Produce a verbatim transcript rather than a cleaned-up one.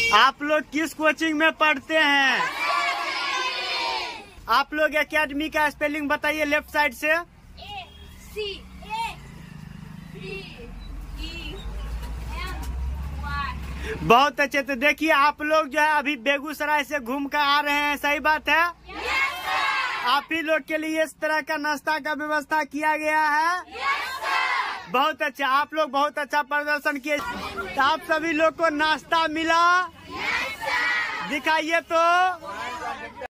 आप लोग किस कोचिंग में पढ़ते हैं? आप लोग एकेडमी का स्पेलिंग बताइए लेफ्ट साइड से। A C A B E M Y. बहुत अच्छे। तो देखिए आप लोग जो है अभी बेगूसराय से घूम कर आ रहे हैं, सही बात है? यस आप ही लोग के लिए इस तरह का नाश्ता का व्यवस्था किया गया है। सर। बहुत अच्छा, आप लोग बहुत अच्छा प्रदर्शन किए। तो आप सभी लोग को नाश्ता मिला? Yes sir. दिखाइए तो।